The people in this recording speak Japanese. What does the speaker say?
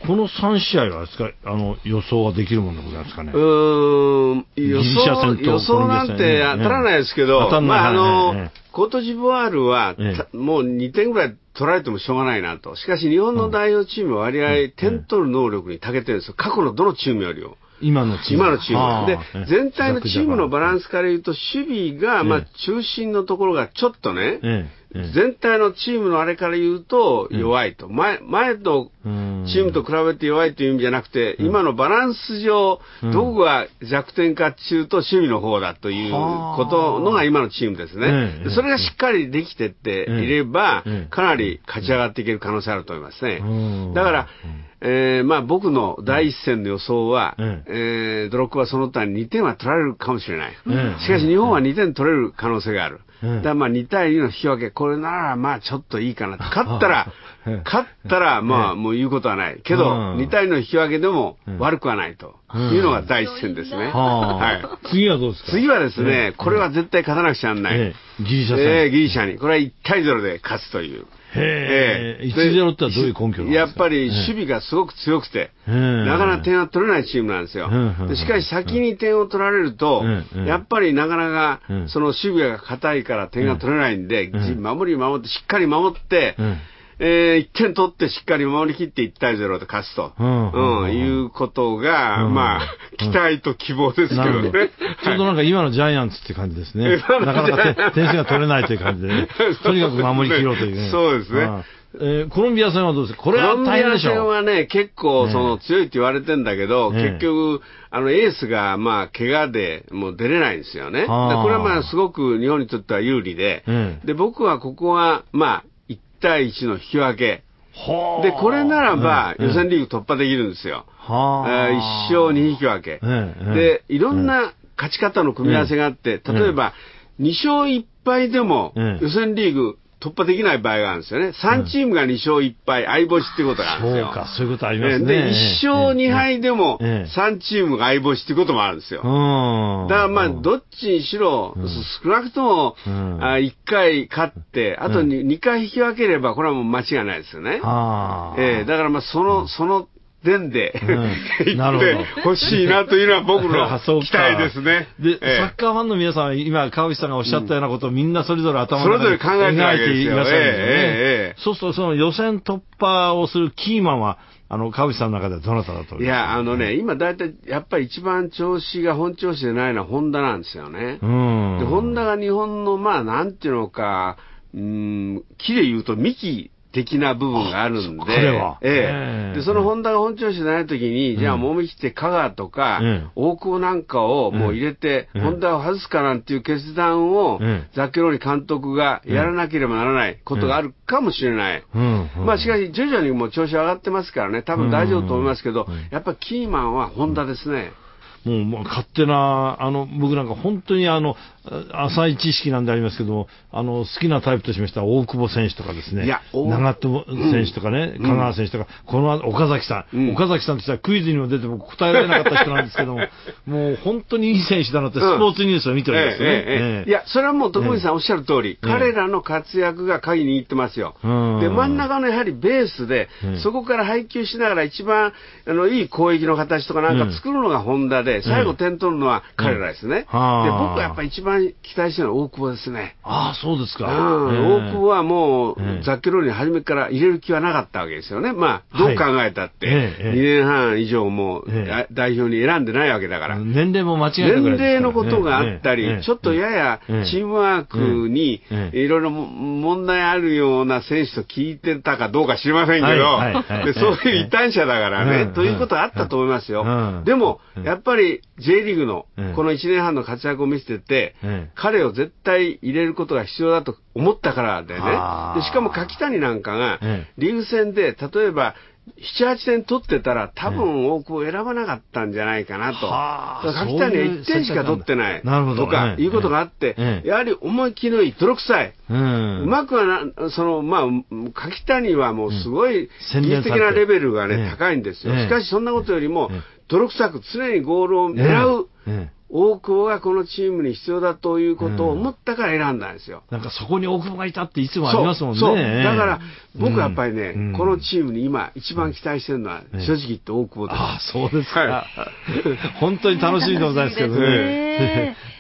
この3試合はですか、予想はできるものでございますかね。 予想なんて当たらないですけど、コートジボワールは、もう2点ぐらい取られてもしょうがないなと。しかし日本の代表チームは割合点取る能力に長けてるんですよ。過去のどのチームよりも。 今のチーム。 で、全体のチームのバランスから言うと、守備が、中心のところがちょっとね、全体のチームのあれから言うと弱いと。前のチームと比べて弱いという意味じゃなくて、今のバランス上、どこが弱点かっていうと守備の方だということのが今のチームですね。それがしっかりできてっていれば、かなり勝ち上がっていける可能性あると思いますね。だから、僕の第一戦の予想は、ドロックはその他に2点は取られるかもしれない。しかし日本は2点取れる可能性がある。だから2対2の引き分け、これならちょっといいかな。勝ったらもう言うことはない。けど、2対2の引き分けでも悪くはないというのが第一戦ですね。 次はどうですか？ 次はですね、これは絶対勝たなくちゃならない。 ギリシャ戦。 ギリシャに。これは1対0で勝つという。 1-0ってはどういう根拠なんですか？ やっぱり守備がすごく強くて、なかなか点は取れないチームなんですよ。しかし先に点を取られると、やっぱりなかなかその守備が硬いから点が取れないんで、守ってしっかり守って、1点取ってしっかり守り切って1対0で勝つと、いうことが、期待と希望ですけどね。 ちょうどなんか今のジャイアンツって感じですね。なかなか点数が取れないという感じでね。とにかく守り切ろうというね。 そうですね。 コロンビア戦はどうですか？これは大変でしょう。 コロンビア戦はね、結構強いって言われてんだけど、結局、エースが怪我でもう出れないんですよね。これはすごく日本にとっては有利で、で、僕はここは1対1の引き分け。で、これならば予選リーグ突破できるんですよ。1勝2引き分け。で、いろんな勝ち方の組み合わせがあって、例えば2勝1敗でも予選リーグ突破できない場合があるんですよね。3チームが2勝1敗、相星っていうことがあるんですよ。 そうか、そういうことありますね。 で、1勝2敗でも3チームが相星っていうこともあるんですよ。だからどっちにしろ、少なくとも1回勝って、あと2回引き分ければ、これはもう間違いないですよね。だからその点で、行ってほしいなというのは僕の期待ですね。 で、サッカーファンの皆さんは今、川口さんがおっしゃったようなことをみんなそれぞれ頭の中で考えていらっしゃるんですよね。そうするとその予選突破をするキーマンは、川口さんの中ではどなただと思いますか？ 今だいたいやっぱり一番調子が本調子でないのはホンダなんですよね。で、ホンダが日本のなんていうのか、木で言うと幹的な部分があるんで、で、そのホンダが本調子でないときに、じゃあもみ切って香川とか、大久保なんかをもう入れて、ホンダを外すかなんていう決断を、ザッケローニ監督がやらなければならないことがあるかもしれない。しかし徐々にもう調子上がってますからね、多分大丈夫と思いますけど、やっぱりキーマンはホンダですね。 もう勝手な、僕なんか本当に浅い知識なんでありますけども、好きなタイプとしましては大久保選手とかですね、長友選手とかね、香川選手とか、この岡崎さん、岡崎さんとしてはクイズにも出ても答えられなかった人なんですけども、もう本当にいい選手だなってスポーツニュースを見ておりますね。 いや、それはもう徳光さんおっしゃる通り、彼らの活躍が鍵握ってますよ。で、真ん中のやはりベースで、そこから配球しながら一番いい攻撃の形とかなんか作るのがホンダで、最後点取るのは彼らですね。で、僕はやっぱり一番期待してるのは大久保ですね。 そうですか。 大久保はもう、ザッケローニ初めから入れる気はなかったわけですよね。どう考えたって、2年半以上も代表に選んでないわけだから。 年齢も間違えたぐらいですからね。 年齢のことがあったり、ちょっとややチームワークにいろいろ問題あるような選手と聞いてたかどうか知りませんけど、そういう異端者だからね、ということはあったと思いますよ。でも、やっぱり J リーグのこの1年半の活躍を見せてて、彼を絶対入れることが必要だと思ったからでね。で、しかも柿谷なんかがリーグ戦で例えば7、8点取ってたら多分大久保選ばなかったんじゃないかなと。柿谷は1点しか取ってないとかいうことがあって、やはり思い切りのいい泥臭い。うまくは柿谷はもうすごい技術的なレベルがね、高いんですよ。しかしそんなことよりも泥臭く常にゴールを狙う。 大久保がこのチームに必要だということを思ったから選んだんですよ。 なんかそこに大久保がいたっていつもありますもんね。 そう。だから、僕はやっぱりね、このチームに今一番期待してるのは、正直言って大久保です。 ああ、そうですか。本当に楽しみでございますけどね。